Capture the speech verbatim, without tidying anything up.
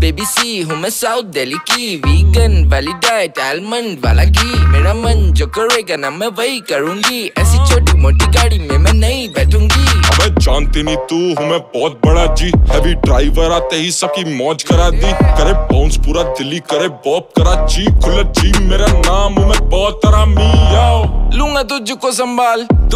Baby सी हूँ मैं south Delhi की, वीगन वाली डाइट आलमंड वाला घी, मेरा मन जो करेगा ना मैं वही करूँगी, ऐसी छोटी मोटी गाड़ी में मैं नहीं बैठूंगी। अबे जानती नहीं तू हूँ मैं बहुत बड़ा जी, हैवी ड्राइवर आते ही सबकी मौज करा दी, करे बाउंस पूरा दिल्ली करे बॉप कराची, खुला जी मेरा नाम हूँ मैं बहुत आरामी, आओ लूंगा तुझको संभाल।